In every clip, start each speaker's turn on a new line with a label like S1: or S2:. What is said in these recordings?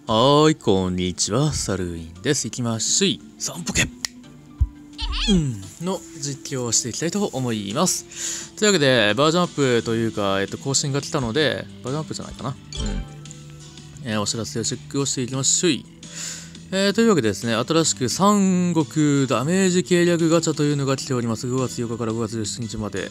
S1: はーい、こんにちは、サルーインです。いきましょい、散歩けの実況をしていきたいと思います。というわけで、バージョンアップというか、更新が来たので、バージョンアップじゃないかな。お知らせをチェックをしていきましょい。というわけでですね、新しく三国ダメージ計略ガチャというのが来ております。5月8日から5月17日まで。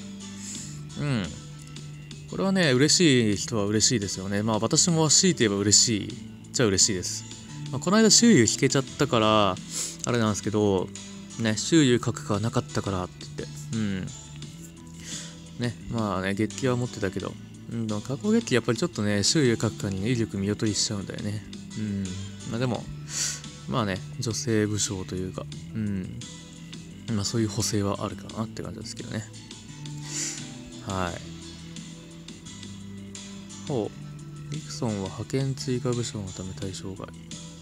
S1: これはね、嬉しい人は嬉しいですよね。まあ私も強いて言えば嬉しいじゃ嬉しいです。この間周遊引けちゃったから、あれなんですけど、ね、周遊書くかなかったからって言って、ね、まあね、月記は持ってたけど、でも過去月記やっぱりちょっとね、周遊書くかに、ね、威力見劣りしちゃうんだよね。まあでも、まあね、女性武将というか、まあそういう補正はあるかなって感じですけどね。はい。ほう。リクソンは派遣追加武将のため対象外。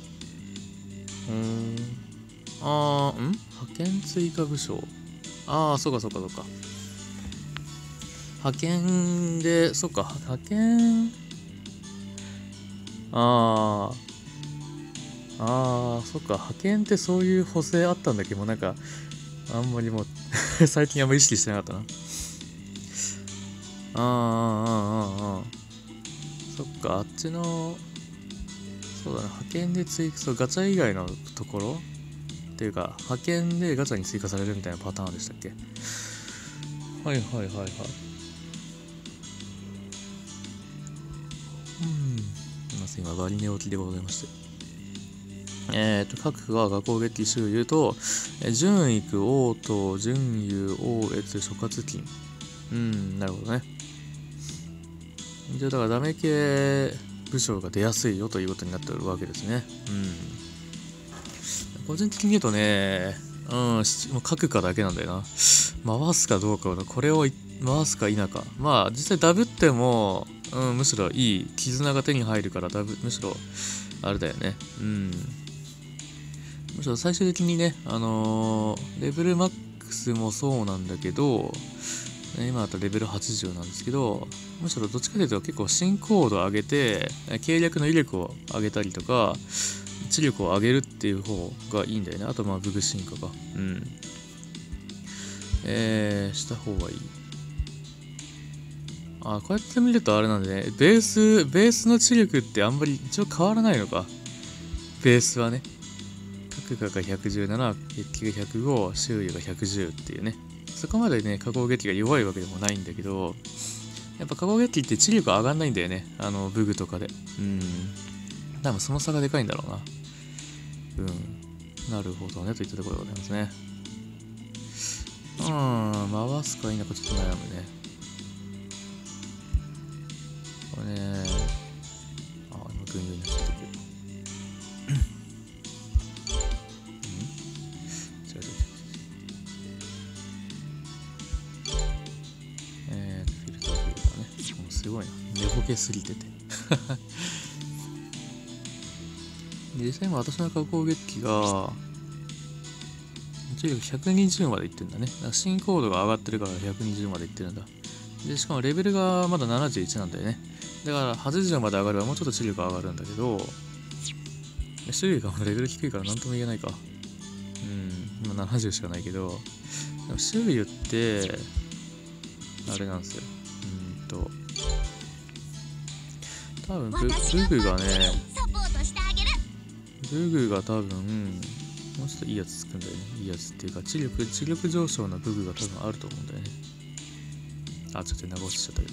S1: 派遣追加武将。そうか。派遣で、そっか、派遣。そっか、派遣ってそういう補正あったんだけど、なんか、あんまりもう最近あんまり意識してなかったな。そっか、あっちの、そうだね、派遣でそう、ガチャ以外のところっていうか、派遣でガチャに追加されるみたいなパターンでしたっけ？はい。今、バリネ起きでございまして。各が画攻撃周遊と、順育、王と、順遊、王越、諸葛金。なるほどね。じゃあ、だからダメ系武将が出やすいよということになっておるわけですね。個人的に言うとね、もう書くかだけなんだよな。回すかどうかは、これを回すか否か。まあ、実際ダブっても、むしろいい絆が手に入るからむしろ、あれだよね。むしろ最終的にね、レベルマックスもそうなんだけど、今だとレベル80なんですけど、むしろどっちかというと結構進行度を上げて、計略の威力を上げたりとか、知力を上げるっていう方がいいんだよね。あとまあ武具進化か。した方がいい。こうやって見るとあれなんでね、ベースの知力ってあんまり一応変わらないのか。ベースはね。角が117、月気が105、周囲が110っていうね。そこまでね、加工撃が弱いわけでもないんだけど、やっぱ加工撃って知力上がんないんだよね。武具とかで。多分その差がでかいんだろうな。なるほどね、といったところでございますね。回すか否かちょっと悩むね。これね、今グングンになっちゃってくる。フィルターね。すごいな。寝ぼけすぎてて。実際今私の加工撃が、知力120までいってるんだね。進行度が上がってるから120までいってるんだ。で、しかもレベルがまだ71なんだよね。だから80まで上がればもうちょっと知力が上がるんだけど、種類がレベル低いから何とも言えないか。今70しかないけど、でも種類って、あれなんですよ。多分ブグがね、ブグが多分、もうちょっといいやつつくんだよね。いいやつっていうか、知力上昇のブグが多分あると思うんだよね。ちょっと長押ししちゃったけど。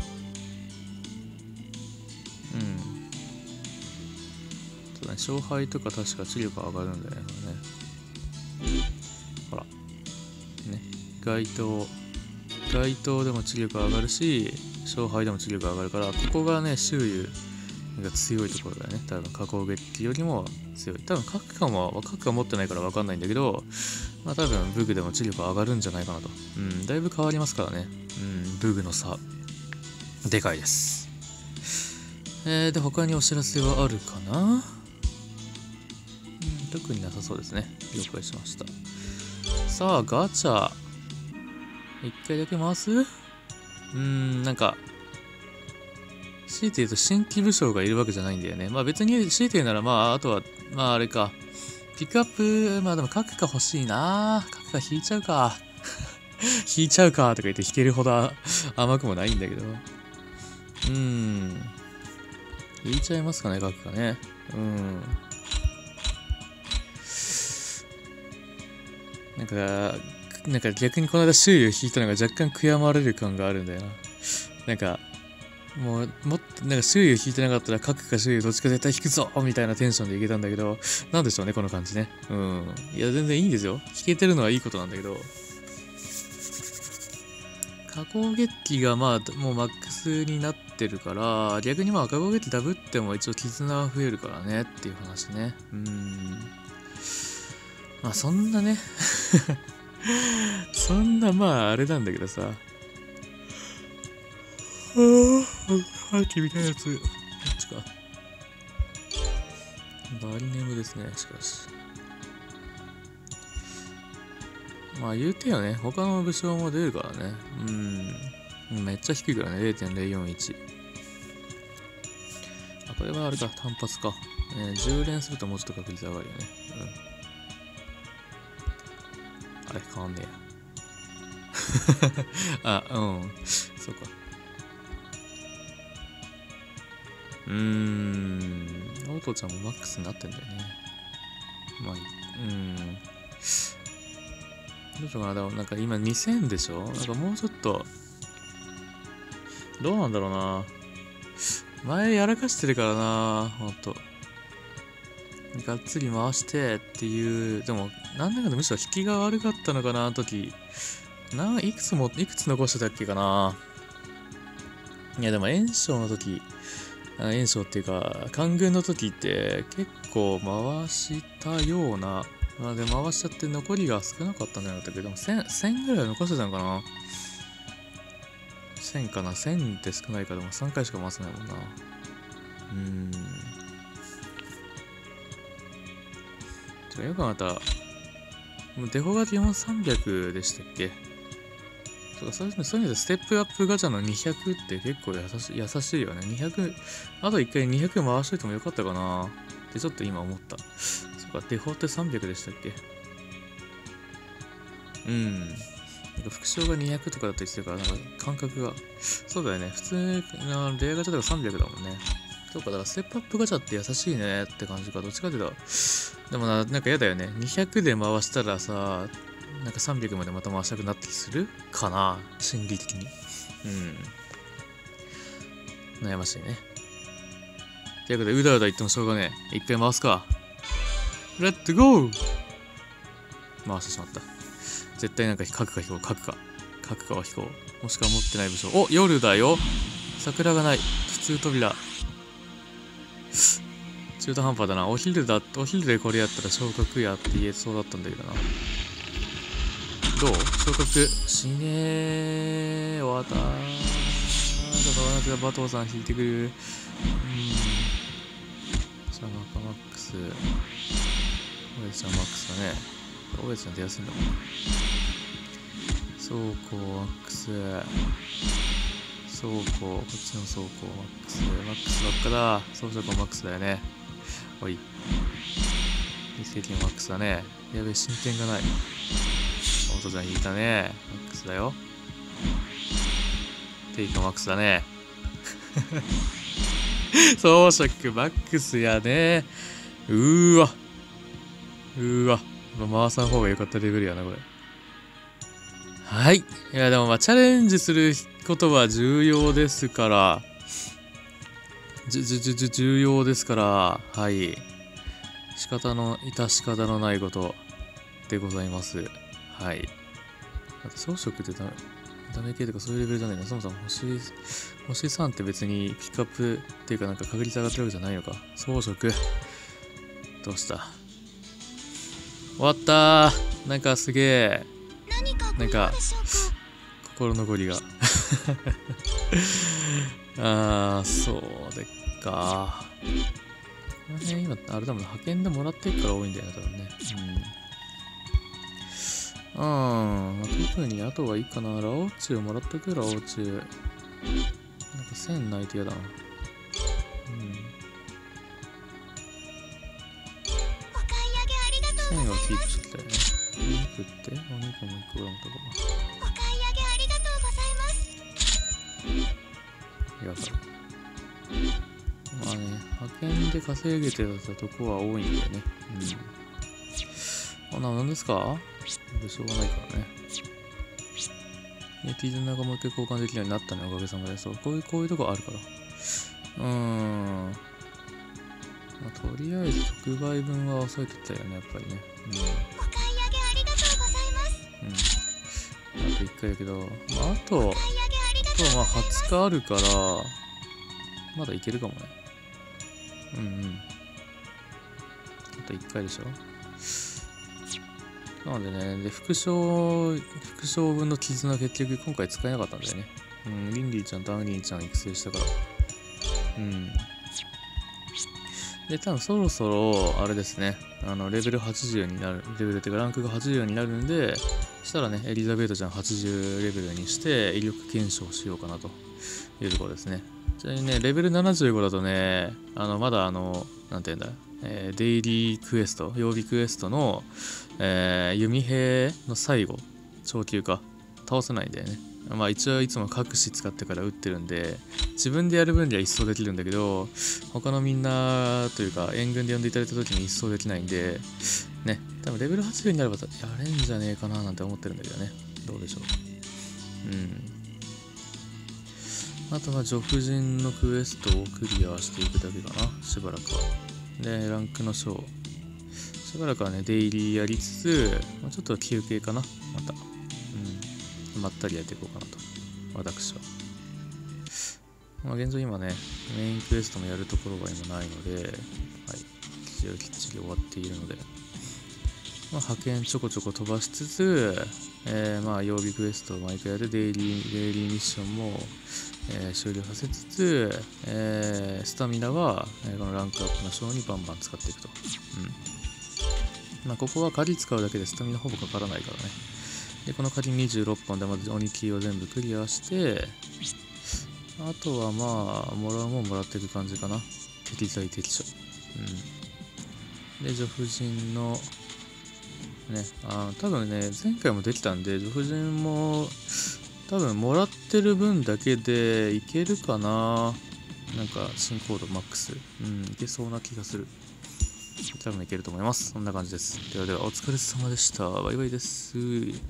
S1: そうだね、勝敗とか確か知力上がるんだよね。ほら。ね。街頭でも知力上がるし、勝敗でも知力上がるから、ここがね、周囲が強いところだよね。多分、加工撃よりも強い。多分、核か持ってないから分かんないんだけど、まあ多分、ブグでも知力上がるんじゃないかなと。だいぶ変わりますからね。ブグの差、でかいです。で、他にお知らせはあるかな？特になさそうですね。了解しました。さあ、ガチャ。一回だけ回す？なんか、 強いて言うと新規武将がいるわけじゃないんだよね。まあ別に強いて言うなら、まああとは、まああれか。ピックアップ、まあでも角が欲しいな。角が引いちゃうか。引いちゃうかとか言って引けるほど甘くもないんだけど。引いちゃいますかね、角がね。なんか逆にこの間周囲を引いたのが若干悔やまれる感があるんだよな。なんか、もっと、なんか周囲を引いてなかったら角か周囲どっちか絶対引くぞみたいなテンションでいけたんだけど、なんでしょうね、この感じね。いや、全然いいんですよ。引けてるのはいいことなんだけど、加工月季がまあ、もうマックスになってるから、逆にまあ、加工月季ダブっても一応絆は増えるからねっていう話ね。まあ、そんなね、そんなまあ、あれなんだけどさ。さっきみたいなやつ。こっちか。バリネムですね、しかし。まあ言うてよね、他の武将も出るからね。めっちゃ低いからね、0.041。あ、これはあれか、単発か。10連するともうちょっと確率上がるよね。あれ、変わんねえや。そうか。オトちゃんもマックスになってんだよね。まあ、どうしようかな。でもなんか今2000でしょ。なんかもうちょっと、どうなんだろうな。前やらかしてるからな、ほんと。がっつり回してっていう、でも、なんだかんだむしろ引きが悪かったのかな、時。いくつ残してたっけかな。いや、でも炎章の時、炎章っていうか、官軍の時って結構回したような、で回しちゃって残りが少なかったんじゃなかったけど、1000ぐらい残してたのかな。1000かな。1000って少ないか。でも3回しか回せないもんな。よく考えたら、もうデフォが基本300でしたっけ。そういう意味でステップアップガチャの200って結構優しいよね。200、あと1回200回しといてもよかったかなってちょっと今思った。そうか、デフォって300でしたっけ。なんか副賞が200とかだったりしてるから、なんか感覚が。そうだよね。普通のレアガチャとか300だもんね。そうか、だからステップアップガチャって優しいねって感じか。どっちかっていうと。でもなんか嫌だよね。200で回したらさ、なんか300までまた回したくなったりするかな、心理的に。悩ましいね。ということで、うだうだ言ってもしょうがねえ。一回回すか。レッツゴー。回してしまった。絶対なんか角か引こう、角かは引こう。もしくは持ってない武将。お、夜だよ。桜がない。普通扉。中途半端だな。お昼でこれやったら昇格やって言えそうだったんだけどな。どう？昇格しねー。終わったー。だからバトーさん引いてくる。じゃあマックス。オエちゃんマックスだね。オエちゃん出やすいんだもん。倉庫マックス。倉庫、こっちの倉庫マックスばっかだ。装飾マックスだよね。おい。一石マックスだね。やべえ、進展がない。オトちゃん引いたね。マックスだよ。テイクマックスだね。装飾マックスやね。うーわ。回さん方が良かったレベルやな、これ。はい。いや、でもチャレンジすることは重要ですから。重要ですから、はい。致し方のないことでございます。はい。あと装飾ってダメ系とかそういうレベルじゃないな。そもそも星3って別にピックアップっていうかなんか確率上がってるわけじゃないのか。装飾。どうした終わったー。なんかすげえ。なんか、心残りが。そうでっか。この辺今、あれだもん、派遣でもらってるから多いんだよね、多分ね。特にあとはいいかな。ラオチュウもらっとく、ラオチュウ。なんか1000ないと嫌だな。 1000はキープしてたよね。お肉ってお肉も1個グラムとかも。
S2: お買い上げありがとうございます。
S1: やばい。まあね、派遣で稼げてたとこは多いんだよね。何ですか？しょうがないからね。絆がもう一回交換できるようになったね、おかげさまで。そう、こういうとこあるから。まあ、とりあえず特売分は抑えてったよね、やっぱりね。
S2: お買い上げありがとうございます。
S1: あと1回だけど、まあ、あとはまあ20日あるから、まだいけるかもね。あと1回でしょ。なのでね、で、副将分の絆結局今回使えなかったんだよね。リンリーちゃんとアンリンちゃん育成したから。で、多分そろそろ、あれですね、レベル80になる、レベルっていうかランクが80になるんで、したらね、エリザベートちゃん80レベルにして、威力検証しようかなというところですね。ちなみにね、レベル75だとね、まだなんていうんだ、デイリークエスト、曜日クエストの、弓兵の最後、長級化、倒せないんだよね。まあ一応いつも各種使ってから撃ってるんで、自分でやる分には一掃できるんだけど、他のみんなというか援軍で呼んでいただいた時に一掃できないんで、ね、多分レベル80になればやれんじゃねえかななんて思ってるんだけどね。どうでしょう。あとは女婦人のクエストをクリアしていくだけかな、しばらくは。で、ランクの章。しばらくはね、デイリーやりつつ、ちょっと休憩かな、また。まったりやっていこうかなと、私は。現状今ね、メインクエストもやるところは今ないので、はい、きっちり終わっているので、派遣ちょこちょこ飛ばしつつ、曜日クエストを毎回やるデイリーミッションも、終了させつつ、スタミナは、このランクアップの章にバンバン使っていくと。ここは鍵使うだけでスタミナほぼかからないからね。で、この鍵26本でまず鬼キーを全部クリアして、あとはもらうもんもらっていく感じかな。適材適所。で、女婦人の、ね、多分ね、前回もできたんで、女婦人も、多分もらってる分だけでいけるかな。なんか、新コードマックス。いけそうな気がする。多分いけると思います。そんな感じです。では、お疲れ様でした。バイバイです。